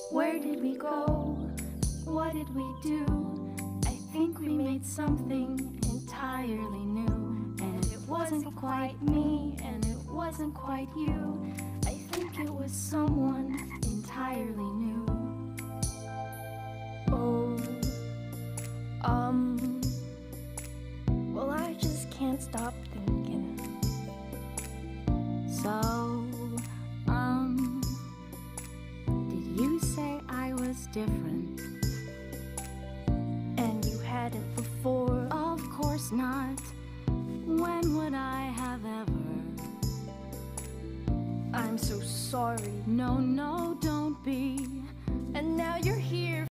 Where did we go? What did we do? I think we made something entirely new. And it wasn't quite me, and it wasn't quite you. I think it was someone entirely new. Oh, well, I just can't stop thinking. So, did you say I was different? And you had it before? Of course not. When would I have ever? I'm so sorry. No, no, don't be. And now you're here